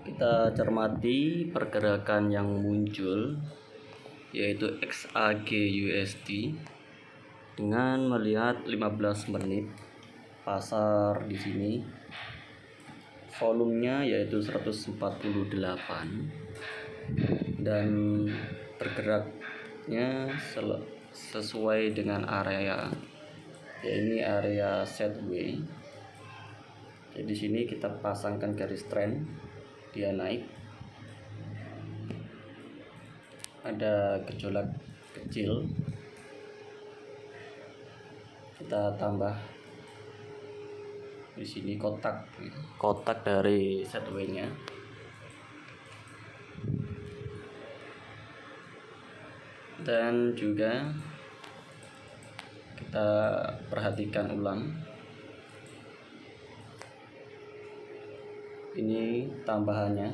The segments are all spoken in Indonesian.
Kita cermati pergerakan yang muncul, yaitu XAG USD dengan melihat 15 menit pasar di sini. Volumenya yaitu 148 dan bergeraknya sesuai dengan area, yaitu area sideways. Jadi di sini kita pasangkan garis trend, dia naik, ada gejolak kecil, kita tambah di sini kotak dari sideways-nya. Dan juga kita perhatikan ulang, ini tambahannya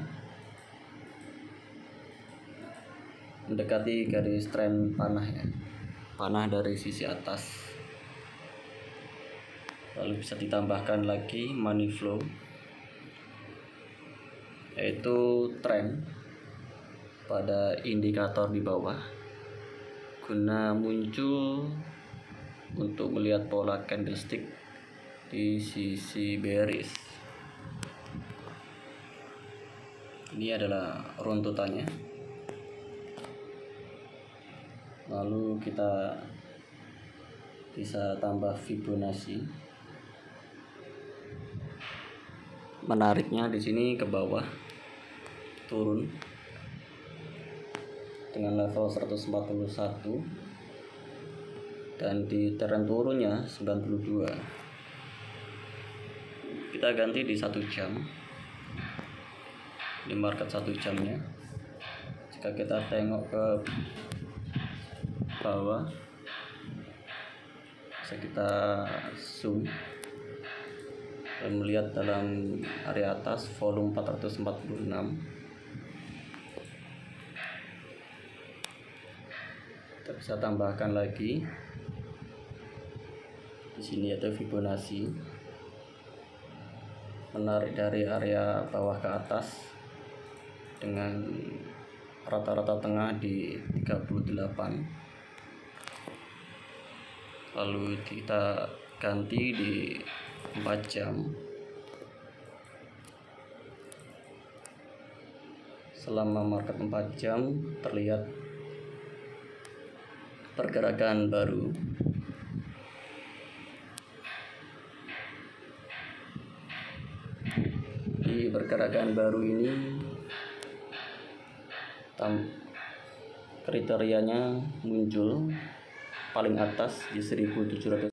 mendekati garis tren panah ya, panah dari sisi atas. Lalu bisa ditambahkan lagi money flow, yaitu tren pada indikator di bawah guna muncul untuk melihat pola candlestick di sisi bearish. Ini adalah runtutannya. Lalu kita bisa tambah Fibonacci. Menariknya di sini ke bawah, turun dengan level 141 dan di tren turunnya 92. Kita ganti di 1 jam, di market 1 jamnya. Jika kita tengok ke bawah, bisa kita zoom dan melihat dalam area atas volume 446. Kita bisa tambahkan lagi di sini, yaitu Fibonacci, menarik dari area bawah ke atas dengan rata-rata tengah di 38. Lalu kita ganti di 4 jam. Selama market 4 jam terlihat pergerakan baru. Di pergerakan baru ini kriterianya muncul paling atas di 1700.